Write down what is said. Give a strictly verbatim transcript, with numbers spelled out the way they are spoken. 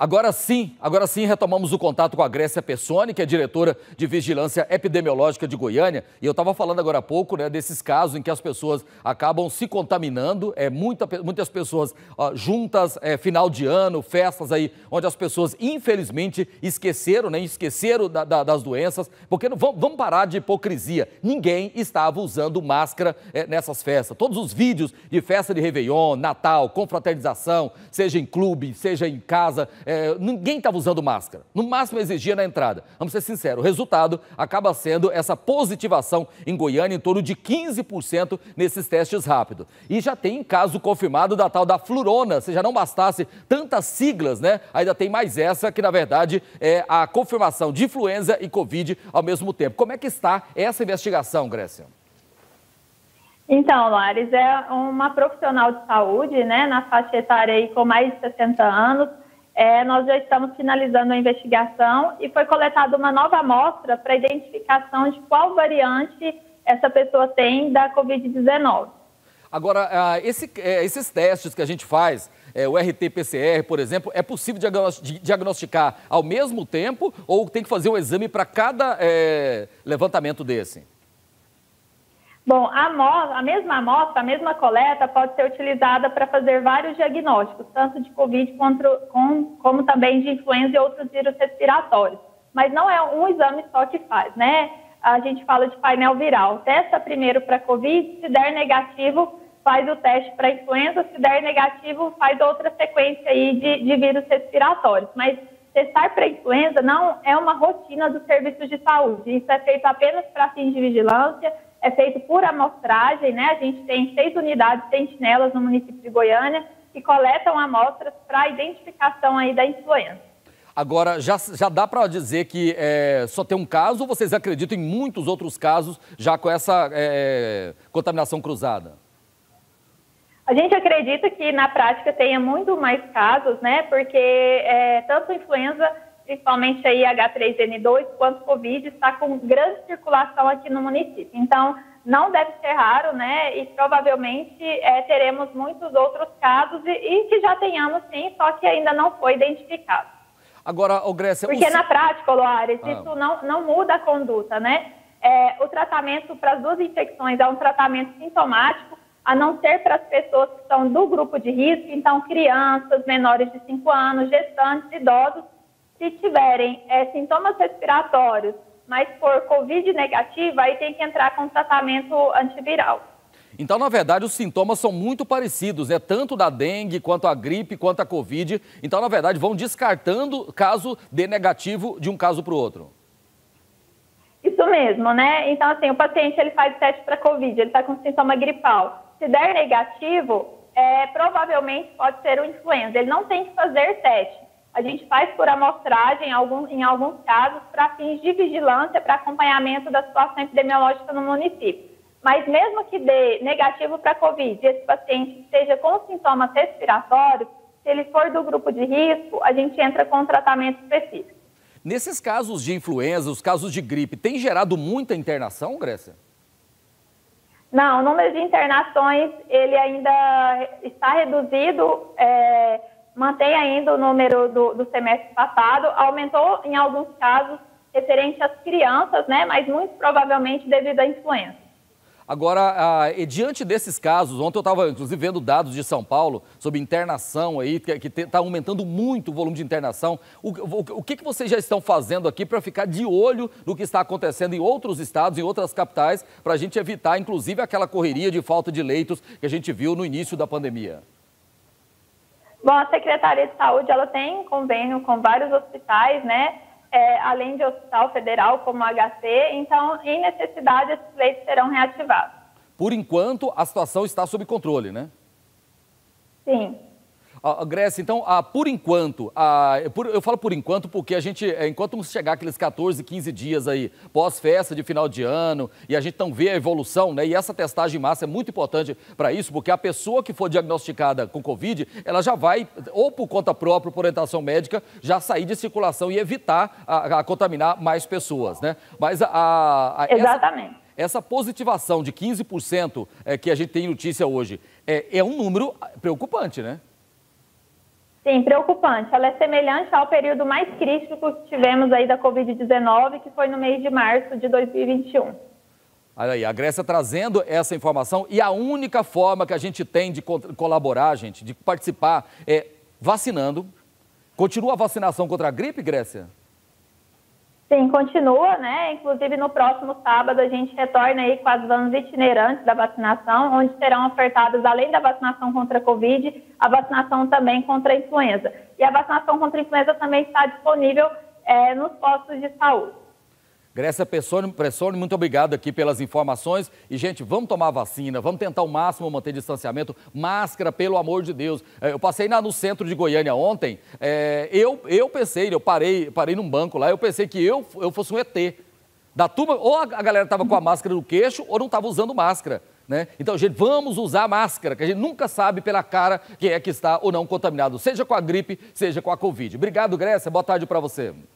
Agora sim, agora sim retomamos o contato com a Grécia Pessoni, que é diretora de Vigilância Epidemiológica de Goiânia. E eu estava falando agora há pouco, né, desses casos em que as pessoas acabam se contaminando, é, muita, muitas pessoas ó, juntas, é, final de ano, festas aí, onde as pessoas infelizmente esqueceram, né, esqueceram da, da, das doenças, porque não, vamos, vamos parar de hipocrisia. Ninguém estava usando máscara é, nessas festas. Todos os vídeos de festa de Réveillon, Natal, confraternização, seja em clube, seja em casa, É, ninguém estava usando máscara, no máximo exigia na entrada. Vamos ser sinceros, o resultado acaba sendo essa positivação em Goiânia em torno de quinze por cento nesses testes rápidos. E já tem caso confirmado da tal da flurona, se já não bastasse tantas siglas, né? Ainda tem mais essa que na verdade é a confirmação de influenza e Covid ao mesmo tempo. Como é que está essa investigação, Grécia? Então, Lares, é uma profissional de saúde, né, na faixa etária aí com mais de sessenta anos. É, nós já estamos finalizando a investigação e foi coletada uma nova amostra para identificação de qual variante essa pessoa tem da covid dezenove. Agora, esse, esses testes que a gente faz, é, o R T P C R, por exemplo, é possível diagnosticar ao mesmo tempo ou tem que fazer um exame para cada é, levantamento desse? Bom, a, amostra, a mesma amostra, a mesma coleta pode ser utilizada para fazer vários diagnósticos, tanto de Covid quanto, com, como também de influenza e outros vírus respiratórios. Mas não é um exame só que faz, né? A gente fala de painel viral. Testa primeiro para Covid, se der negativo, faz o teste para influenza, se der negativo, faz outra sequência aí de, de vírus respiratórios. Mas testar para influenza não é uma rotina dos serviços de saúde. Isso é feito apenas para fins de vigilância, é feito por amostragem, né? A gente tem seis unidades sentinelas no município de Goiânia que coletam amostras para identificação aí da influenza. Agora, já, já dá para dizer que é, só tem um caso ou vocês acreditam em muitos outros casos já com essa é, contaminação cruzada? A gente acredita que na prática tenha muito mais casos, né? Porque é, tanto influenza, principalmente aí H três N dois, quanto Covid, está com grande circulação aqui no município. Então, não deve ser raro, né? E provavelmente é, teremos muitos outros casos e, e que já tenhamos sim, só que ainda não foi identificado. Agora, ô Grécia... Porque o... na prática, Loares, ah. isso não, não muda a conduta, né? É, o tratamento para as duas infecções é um tratamento sintomático, a não ser para as pessoas que são do grupo de risco, então crianças, menores de cinco anos, gestantes, idosos. Se tiverem é, sintomas respiratórios, mas for Covid negativa, aí tem que entrar com tratamento antiviral. Então, na verdade, os sintomas são muito parecidos, né? Tanto da dengue, quanto a gripe, quanto a Covid. Então, na verdade, vão descartando caso dê negativo de um caso para o outro. Isso mesmo, né? Então, assim, o paciente ele faz teste para Covid, ele está com sintoma gripal. Se der negativo, é, provavelmente pode ser o influenza. Ele não tem que fazer teste. A gente faz por amostragem, em alguns, em alguns casos, para fins de vigilância, para acompanhamento da situação epidemiológica no município. Mas mesmo que dê negativo para Covid e esse paciente esteja com sintomas respiratórios, se ele for do grupo de risco, a gente entra com um tratamento específico. Nesses casos de influenza, os casos de gripe, tem gerado muita internação, Grécia? Não, o número de internações, ele ainda está reduzido, é, mantém ainda o número do, do semestre passado, aumentou em alguns casos referente às crianças, né, mas muito provavelmente devido à influenza. Agora, ah, e diante desses casos, ontem eu estava inclusive vendo dados de São Paulo sobre internação aí, que está aumentando muito o volume de internação. O, o, o que, que vocês já estão fazendo aqui para ficar de olho no que está acontecendo em outros estados, em outras capitais, para a gente evitar, inclusive, aquela correria de falta de leitos que a gente viu no início da pandemia? Bom, a Secretaria de Saúde, ela tem convênio com vários hospitais, né? É, além de hospital federal como o H C, então, em necessidade, esses leitos serão reativados. Por enquanto, a situação está sob controle, né? Sim. Ah, Grécia, então, ah, por enquanto, ah, por, eu falo por enquanto porque a gente, enquanto chegar aqueles quatorze, quinze dias aí, pós-festa de final de ano, e a gente não vê a evolução, né? E essa testagem em massa é muito importante para isso, porque a pessoa que for diagnosticada com Covid, ela já vai, ou por conta própria, por orientação médica, já sair de circulação e evitar a, a contaminar mais pessoas, né? Mas a... a Exatamente. Essa, essa positivação de quinze por cento é, que a gente tem notícia hoje é, é um número preocupante, né? Sim, preocupante. Ela é semelhante ao período mais crítico que tivemos aí da covid dezenove, que foi no mês de março de dois mil e vinte e um. Olha aí, a Grécia trazendo essa informação, e a única forma que a gente tem de colaborar, gente, de participar, é vacinando. Continua a vacinação contra a gripe, Grécia? Sim, continua, né? Inclusive, no próximo sábado, a gente retorna aí com as vans itinerantes da vacinação, onde serão ofertadas, além da vacinação contra a Covid, a vacinação também contra a influenza. E a vacinação contra a influenza também está disponível é, nos postos de saúde. Grécia Pessoni, muito obrigado aqui pelas informações. E, gente, vamos tomar vacina, vamos tentar ao máximo manter distanciamento. Máscara, pelo amor de Deus. Eu passei na, no centro de Goiânia ontem, é, eu, eu pensei, eu parei, parei num banco lá, eu pensei que eu, eu fosse um E T. Da turma, ou a galera estava com a máscara no queixo, ou não estava usando máscara. Né? Então, gente, vamos usar máscara, que a gente nunca sabe pela cara quem é que está ou não contaminado, seja com a gripe, seja com a Covid. Obrigado, Grécia. Boa tarde para você.